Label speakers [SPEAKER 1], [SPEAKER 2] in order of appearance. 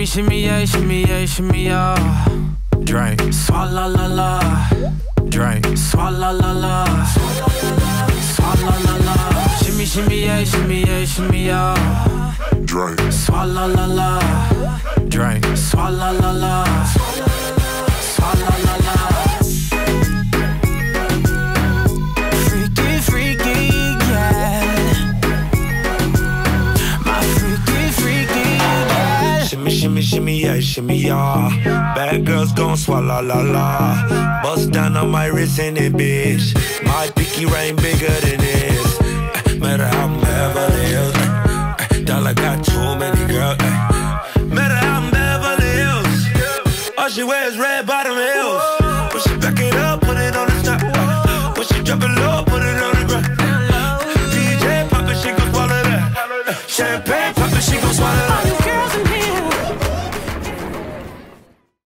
[SPEAKER 1] Shimmy, shimmy, yeah, shimmy, yeah, shimmy, yeah. Drink. Swalla la la. Drink. Swalla la la. Swalla la la. Shimmy, shimmy, yeah, shimmy, yeah, shimmy, yeah. Drink. Swalla la la. Drink. Swalla la la. Swalla la la. Freaky, freaky, yeah. My freaky, freaky, yeah.
[SPEAKER 2] Shimmy, shimmy, shimmy, yeah, shimmy, yeah. Bad girls gon' swallow la la. Bust down on my wrist in it, bitch. My pinky ring bigger than this. Matter how I'm Beverly Hills. Dollar got too many girls. Matter how I'm Beverly Hills. All she wears red bottom heels. When she back it up, put it on the top. When she drop it low, put it on the ground. DJ poppin', she gon' swallow that. Champagne poppin', she gon' swallow that.